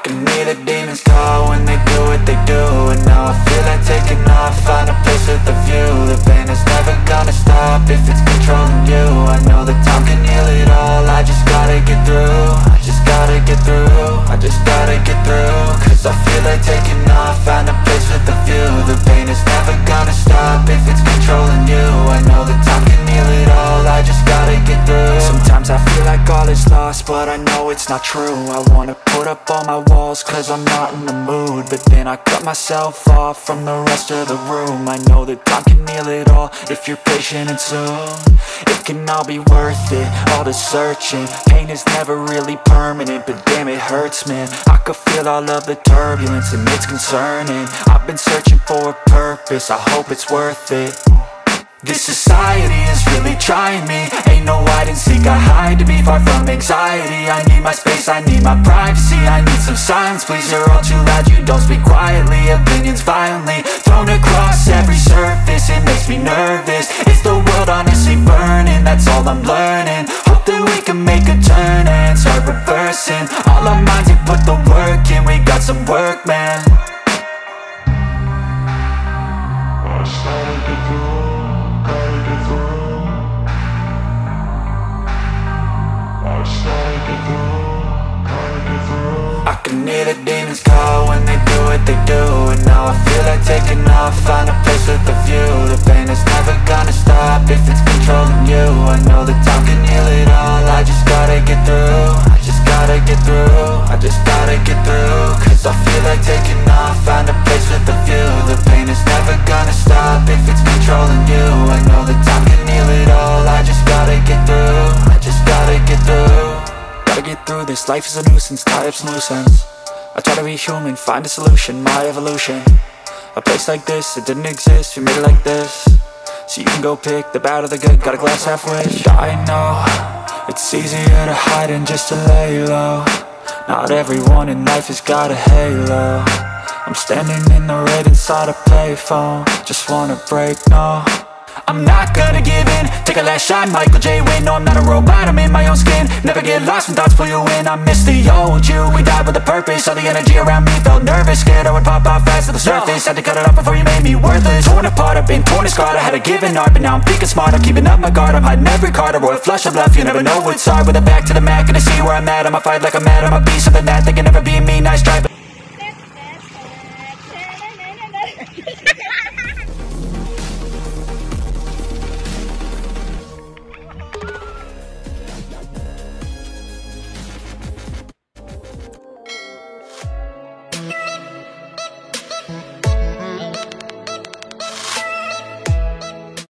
can hear the demons call when they do what they do. And now I feel like taking off, find a place with a view. The pain is never gonna stop if it's controlling you. I know that time can heal it all, I just gotta get through. I just gotta get through, I just gotta get through. Cause I feel like taking off, find a place with a view. The pain is never gonna stop if it's controlling you. I know that time can heal it all, I just gotta get through. Sometimes I feel like all is lost, but I know it's not true. I wanna put up all my walls cause I'm not in the mood, but then I cut myself off from the rest of the room. I know that time can heal it all if you're patient and soon it can all be worth it, all the searching. Pain is never really permanent, but damn it hurts, man. I could feel all of the turbulence and it's concerning. I've been searching for a purpose, I hope it's worth it. This society is really trying me. Ain't no hide and seek, I hide to be far from anxiety. I need my space, I need my privacy. I need some silence, please, you're all too loud. You don't speak quietly, opinions violently thrown across every surface. It makes me nervous, is the world honestly burning? That's all I'm learning. Hope that we can make a turn and start reversing all our minds and put the work in. We got some work, man. I can hear the demons call when they do what they do. And now I feel like taking off, find a place with a view. The pain is never gonna stop if it's controlling you. I know that time can heal it all, I just gotta get through. I just gotta get through, I just gotta get through. Cause I feel like taking off, find a place with a view. The pain is never gonna stop if it's controlling you. I know that time can heal it all, I just gotta get through. I just gotta get through. Gotta get through this, life is a nuisance, tie up some loose ends. I try to be human, find a solution, my evolution. A place like this, it didn't exist, we made it like this. So you can go pick the bad or the good, got a glass half wish. I know, it's easier to hide than just to lay low. Not everyone in life has got a halo. I'm standing in the red inside a payphone, just wanna break, no. I'm not gonna give in, take a last shot, Michael J. Win. No, I'm not a robot, I'm in my own skin. Never get lost when thoughts pull you in. I miss the old you, we died with a purpose. All the energy around me felt nervous, scared I would pop out fast to the surface. Had to cut it off before you made me worthless. Torn apart, I've been torn and scarred. I had a given art, but now I'm thinking smart. I'm keeping up my guard, I'm hiding every card. A royal flush of bluff, you never know what's hard. With a back to the mat, gonna see where I'm at. I'ma fight like I'm mad, I'm a beast of the net. They can never be me, nice try.